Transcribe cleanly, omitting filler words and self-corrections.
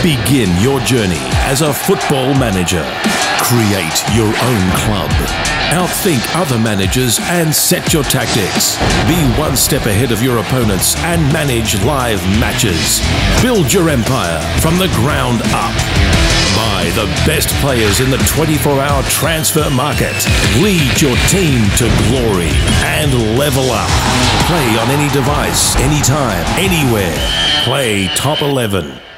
Begin your journey as a football manager. Create your own club. Outthink other managers and set your tactics. Be one step ahead of your opponents and manage live matches. Build your empire from the ground up. Buy the best players in the 24-hour transfer market. Lead your team to glory and level up. Play on any device, anytime, anywhere. Play Top 11.